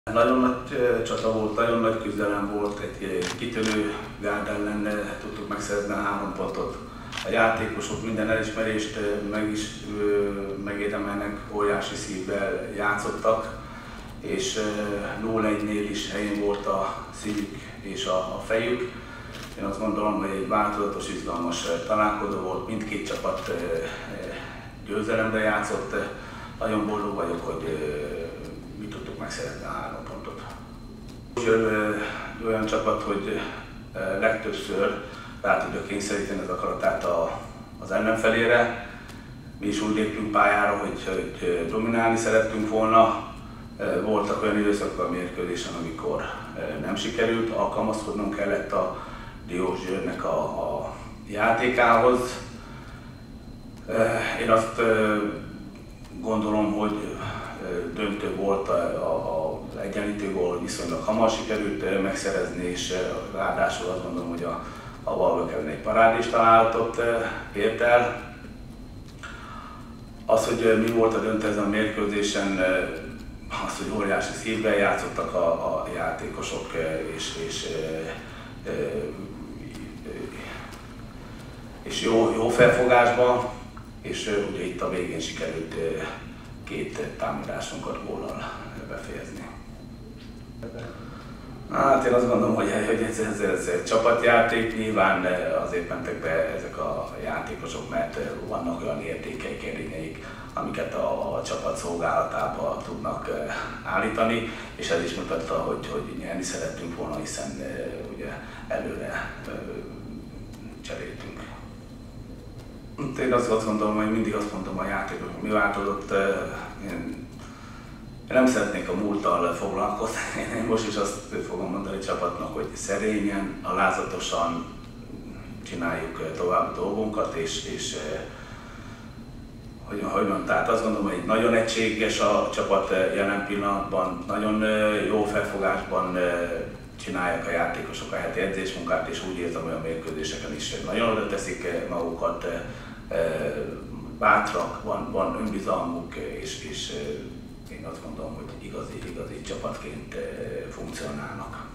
Nagyon nagy csata volt, nagyon nagy küzdelem volt, egy kitörő gárd ellen tudtuk megszerezni a 3 pontot. A játékosok minden elismerést megérdemelnek, óriási szívvel játszottak, és 0-1-nél is helyén volt a szívük és a fejük. Én azt gondolom, hogy egy változatos, izgalmas találkozó volt, mindkét csapat győzelemre játszott. Nagyon boldog vagyok, hogy mi tudtuk megszerezni a 3 pontot. Olyan csapat, hogy legtöbbször rá tudja kényszeríteni az akaratát az ellenfelére. Mi is úgy léptünk pályára, hogy dominálni szerettünk volna. Voltak olyan időszakok a mérkőzésen, amikor nem sikerült, alkalmazkodnunk kellett a Diós Győrnek a játékához. Én azt gondolom, hogy döntő volt az egyenlítő gól, viszonylag hamar sikerült megszerezni, és ráadásul azt gondolom, hogy a Valga egy parádés találatot ért el. Az, hogy mi volt a döntő ezen a mérkőzésen, az, hogy óriási szívvel játszottak a játékosok, és jó felfogásban, és ugye itt a végén sikerült 2 támadásunkat góllal befejezni. Hát én azt gondolom, hogy ez egy csapatjáték, nyilván azért mentek be ezek a játékosok, mert vannak olyan értékeik, erényeik, amiket a csapat szolgálatába tudnak állítani, és ez is mutatta, hogy nyerni szerettünk volna, hiszen ugye előre cseréltünk. Én azt gondolom, hogy mindig azt mondom a játékosok, mi változott. Én nem szeretnék a múlttal foglalkozni, én most is azt fogom mondani a csapatnak, hogy szerényen, alázatosan csináljuk tovább a dolgunkat, és hogy mondjam, tehát azt gondolom, hogy nagyon egységes a csapat jelen pillanatban, nagyon jó felfogásban csinálják a játékosok a heti edzésmunkát, és úgy érzem, hogy a mérkőzéseken is nagyon oda teszik magukat, bátrak, van önbizalmuk, és én azt gondolom, hogy igazi csapatként funkcionálnak.